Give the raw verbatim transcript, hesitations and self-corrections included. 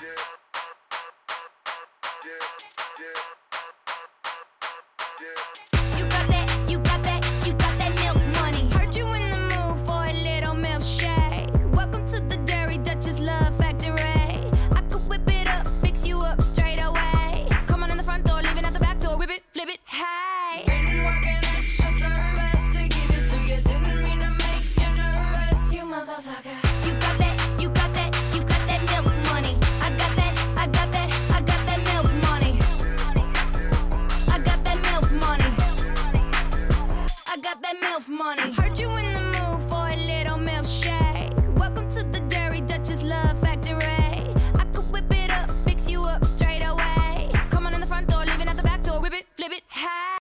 You got that, you got that, you got that milk money. Heard you in the mood for a little milkshake. Welcome to the Dairy Duchess Love Factory. I could whip it up, fix you up straight away. Come on in the front door, leaving out the back door. Whip it, flip it, hey. Been working extra service to give it to you. Didn't mean to make you nervous, you motherfucker. You got that, you got that, you got that milk money. I got that, I got that, I got that milk money. I got that milk money. I got that milk money. Heard you in the mood for a little milkshake.